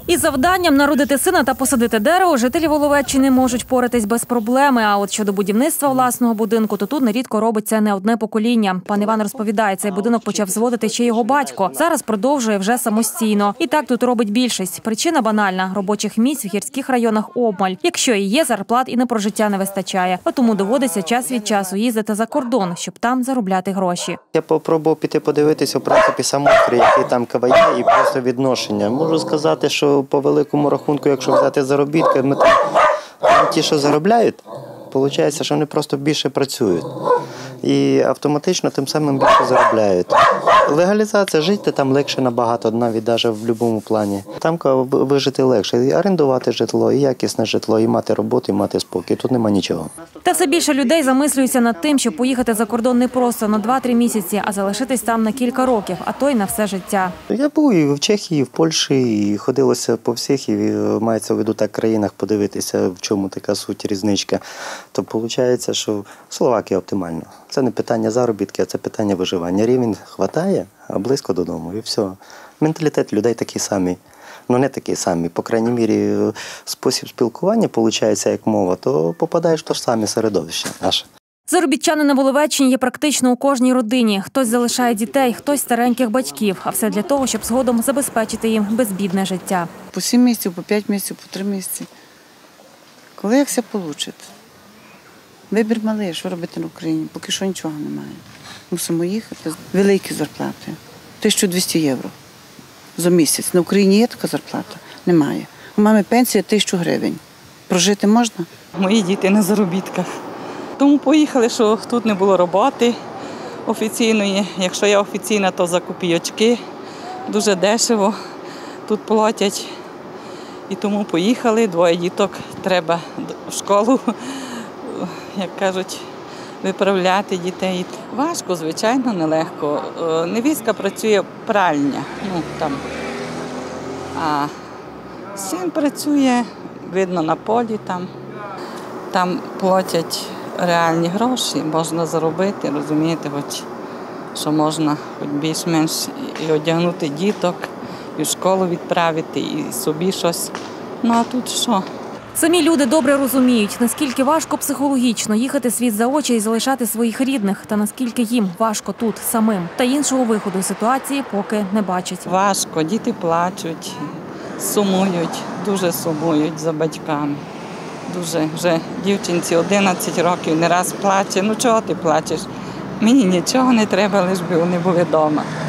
Із завданням народити сина та посадити дерево жителі Воловеччини можуть впоратись без проблеми. А от щодо будівництва власного будинку, то тут нерідко робиться не одне покоління. Пан Іван розповідає, цей будинок почав зводити ще його батько. Зараз продовжує вже самостійно. І так тут робить більшість. Причина банальна – робочих місць в гірських районах обмаль. Якщо і є, зарплат і на прожиття не вистачає. А тому доводиться час від часу їздити за кордон, щоб там заробляти гроші. Я попробував піти подивитися, в принципі, самострій, який там КВЄ і просто відношення. Можу сказати, що по великому рахунку, якщо взяти заробітки, там ті, що заробляють, виходить, що вони просто більше працюють. І автоматично тим самим більше заробляють. Легалізація, жити там легше набагато, навіть в будь-якому плані. Там вижити легше, і орендувати житло, і якісне житло, і мати роботу, і мати спокій. Тут нема нічого. Та все більше людей замислюються над тим, щоб поїхати за кордон не просто на 2-3 місяці, а залишитись там на кілька років, а то й на все життя. Я був і в Чехії, і в Польщі, і ходилося по всіх, і мається в виду так країнах подивитися, в чому така суть різничка. То виходить, що Словакія оптимально. Це не питання заробітки, а це питання виживання. Рівень вистачає, а близько додому, і все. Менталітет людей такий самий. Ну, не такий самий. По крайній мірі, спосіб спілкування, виходить, як мова, то попадаєш в те ж саме середовище наше. Заробітчани на Воловеччині є практично у кожній родині. Хтось залишає дітей, хтось стареньких батьків. А все для того, щоб згодом забезпечити їм безбідне життя. По 7 місяців, по 5 місяців, по 3 місяці. Коли як все вийде? Вибір малий, що робити на Україні, поки що нічого немає. Мусимо їхати. Великі зарплати. 1200 євро за місяць. На Україні є така зарплата? Немає. У мами пенсія 1000 гривень. Прожити можна? Мої діти на заробітках. Тому поїхали, що тут не було роботи офіційної. Якщо я офіційна, то за копійочки. Дуже дешево тут платять. І тому поїхали. 2 діток треба в школу, як кажуть, виправляти дітей. Важко, звичайно, нелегко. Невістка працює пральня, а син працює, видно, на полі там. Там платять реальні гроші, можна заробити, розумієте, що можна хоч більш-менш і одягнути діток, і в школу відправити, і собі щось. Ну а тут що? Самі люди добре розуміють, наскільки важко психологічно їхати світ за очі і залишати своїх рідних, та наскільки їм важко тут самим. Та іншого виходу з ситуації поки не бачать. Важко, діти плачуть, сумують, дуже сумують за батьками. Дуже, вже дівчинці 11 років не раз плаче. Ну чого ти плачеш? Мені нічого не треба, лише би вони були вдома.